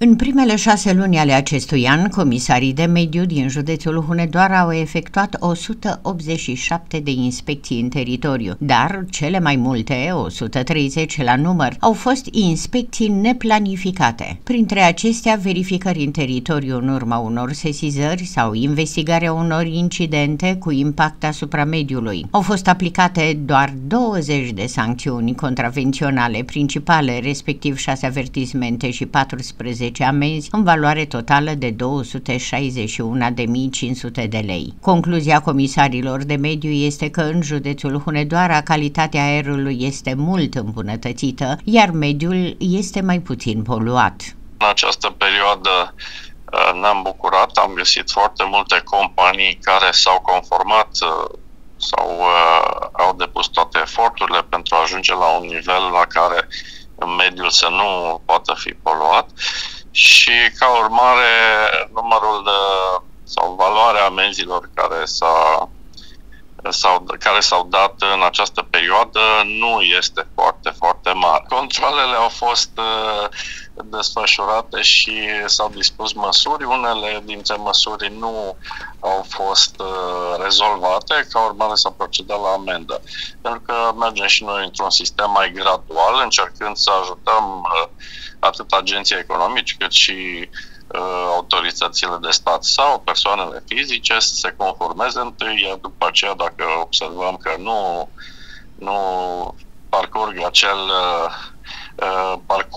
În primele 6 luni ale acestui an, comisarii de mediu din județul Hunedoara au efectuat 187 de inspecții în teritoriu, dar cele mai multe, 130 la număr, au fost inspecții neplanificate. Printre acestea, verificări în teritoriu în urma unor sesizări sau investigarea unor incidente cu impact asupra mediului. Au fost aplicate doar 20 de sancțiuni contravenționale principale, respectiv 6 avertismente și 14 amenzi în valoare totală de 261.500 de lei. Concluzia comisarilor de mediu este că în județul Hunedoara calitatea aerului este mult îmbunătățită, iar mediul este mai puțin poluat. În această perioadă ne-am bucurat, am găsit foarte multe companii care s-au conformat sau au depus toate eforturile pentru a ajunge la un nivel la care mediul să nu poată fi poluat. Și ca urmare, numărul sau valoarea amenzilor care s-au dat în această perioadă nu este foarte mare. Controlele au fost desfășurate și s-au dispus măsuri. Unele dintre măsuri nu au fost rezolvate, ca urmare s-a procedat la amendă. Pentru că mergem și noi într-un sistem mai gradual, încercând să ajutăm atât agenții economici cât și autoritățile de stat sau persoanele fizice să se conformeze întâi, iar după aceea, dacă observăm că nu parcurg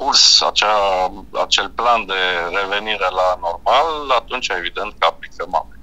acel plan de revenire la normal, atunci evident că aplicăm